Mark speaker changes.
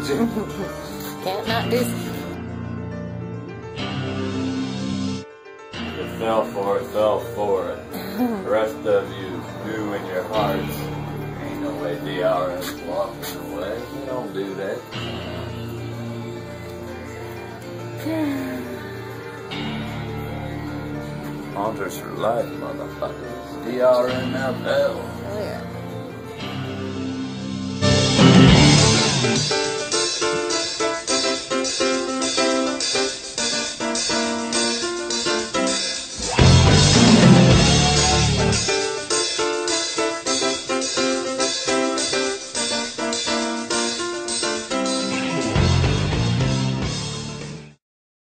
Speaker 1: Can't not do.
Speaker 2: It fell for it. The rest of you knew in your hearts. Ain't no way DRS walking away. You don't do that. Hunters for life, motherfuckers. DRN now fell.
Speaker 1: Oh yeah.